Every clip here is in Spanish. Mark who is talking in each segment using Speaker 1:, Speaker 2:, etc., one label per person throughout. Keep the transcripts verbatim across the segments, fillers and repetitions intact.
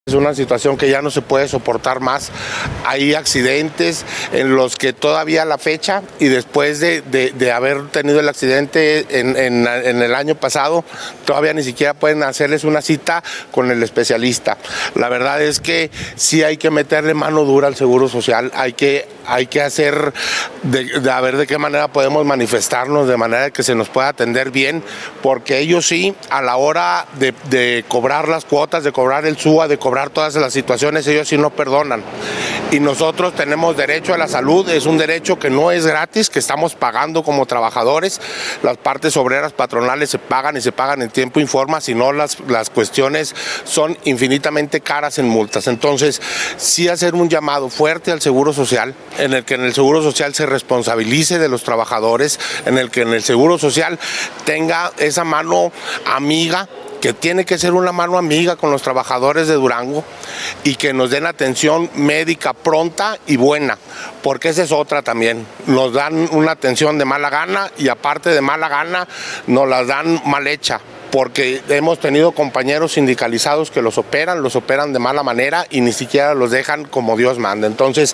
Speaker 1: Es una situación que ya no se puede soportar más. Hay accidentes en los que todavía a la fecha y después de, de, de haber tenido el accidente en, en, en el año pasado, todavía ni siquiera pueden hacerles una cita con el especialista. La verdad es que sí hay que meterle mano dura al Seguro Social, hay que, hay que hacer, de, de a ver de qué manera podemos manifestarnos, de manera que se nos pueda atender bien, porque ellos sí, a la hora de, de cobrar las cuotas, de cobrar el S U A, de cobrar todas las situaciones, ellos sí no perdonan. Y nosotros tenemos derecho a la salud, es un derecho que no es gratis, que estamos pagando como trabajadores. Las partes obreras patronales se pagan y se pagan en tiempo y forma, si no las, las cuestiones son infinitamente caras en multas. Entonces, sí hacer un llamado fuerte al Seguro Social, en el que en el Seguro Social se responsabilice de los trabajadores, en el que en el Seguro Social tenga esa mano amiga, que tiene que ser una mano amiga con los trabajadores de Durango y que nos den atención médica pronta y buena, porque esa es otra también. Nos dan una atención de mala gana y aparte de mala gana nos las dan mal hecha, porque hemos tenido compañeros sindicalizados que los operan, los operan de mala manera y ni siquiera los dejan como Dios manda. Entonces,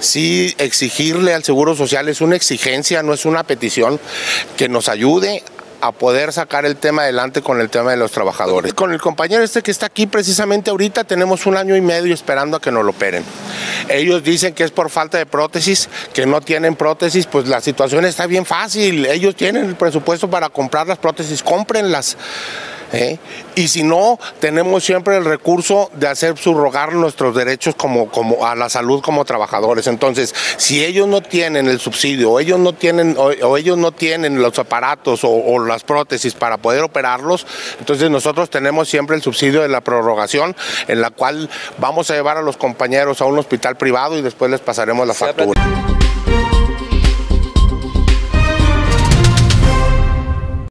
Speaker 1: sí exigirle al Seguro Social es una exigencia, no es una petición, que nos ayude a poder sacar el tema adelante con el tema de los trabajadores. Con el compañero este que está aquí precisamente ahorita tenemos un año y medio esperando a que nos lo operen. Ellos dicen que es por falta de prótesis, que no tienen prótesis, pues la situación está bien fácil. Ellos tienen el presupuesto para comprar las prótesis, cómprenlas. ¿Eh? Y si no, tenemos siempre el recurso de hacer subrogar nuestros derechos como, como a la salud como trabajadores. Entonces, si ellos no tienen el subsidio, o ellos no tienen, o, o ellos no tienen los aparatos o, o las prótesis para poder operarlos, entonces nosotros tenemos siempre el subsidio de la prorrogación, en la cual vamos a llevar a los compañeros a un hospital privado y después les pasaremos la factura.